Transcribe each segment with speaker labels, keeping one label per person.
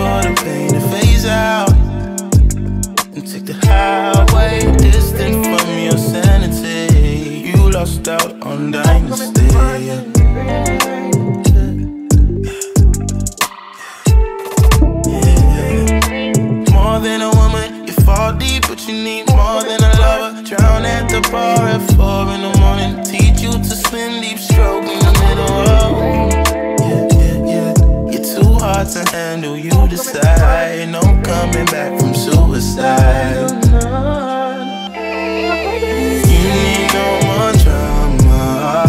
Speaker 1: for the pain to phase out and take the highway, distant from your sanity. You lost out on dynasty. More than a woman, you fall deep, but you need more than a lover. Drown at the bar at 4 in the morning. Teach you to spin deep stroke in the middle of. You're too hard to handle, you decide. No coming back from suicide. You need no more drama.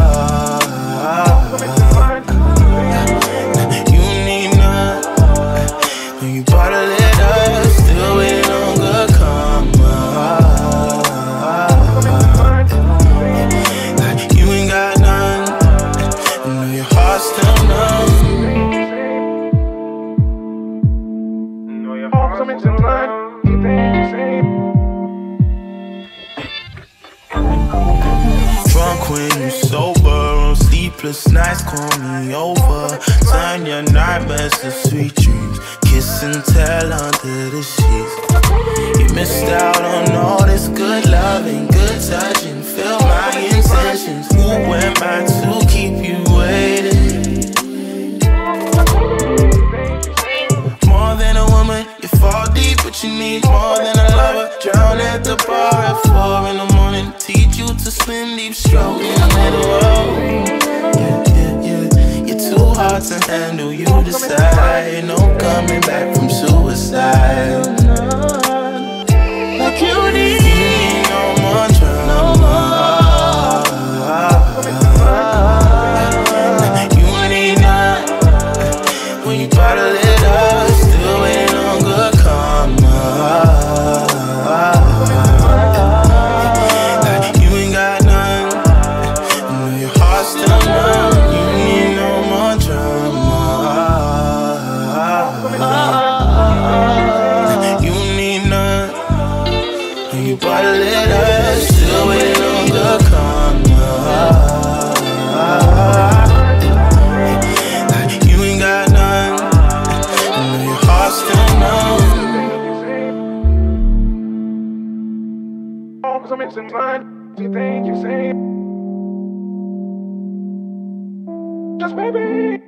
Speaker 1: You need none. When you bottle it up, still waiting on good karma. You ain't got none. I know your heart's still numb. Know your heart's still numb. Drunk when you sober, on sleepless nights, call me over. Turn your nightmares to sweet dreams. Kiss and tell under the sheets. You missed out on all this good loving, good touching. Feel my intentions. Who am I to keep you waiting? More than a woman, you fall deep, but you need more than a lover. Drown at the bar at 4 in the morning. Teach you to spin deep stroke in the middle of. You're too hard to handle, you decide. No coming back from suicide. Like you need no more drama. You need none. When you bottle it up, still waiting on good karma. You ain't got none. I know your heart's still numb. You need no more drama. You need none. When you bottle it up, still waiting on good karma. You ain't got none. I know your heart's still numb. Oh, 'cause I'm missing mine. Do you think you say? Just maybe.